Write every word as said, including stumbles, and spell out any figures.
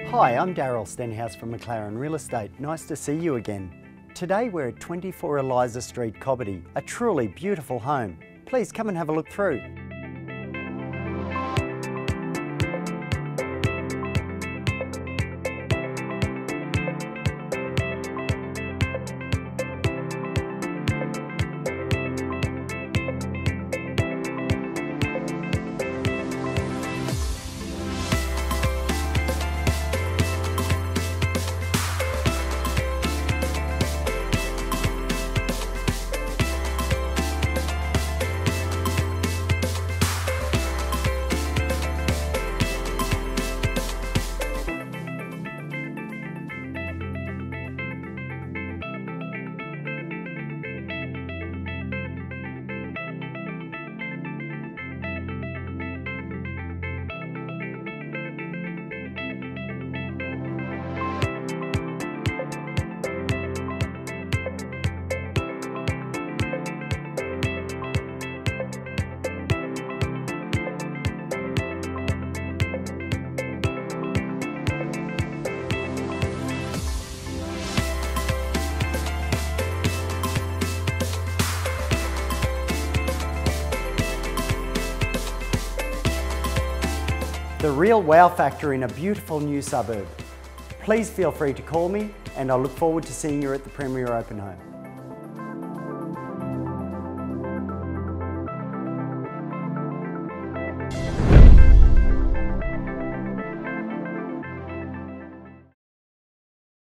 Hi, I'm Daryl Stenhouse from McLaren Real Estate. Nice to see you again. Today we're at twenty-four Eliza Street, Cobbitty, a truly beautiful home. Please come and have a look through. The real wow factor in a beautiful new suburb. Please feel free to call me and I look forward to seeing you at the Premier Open Home.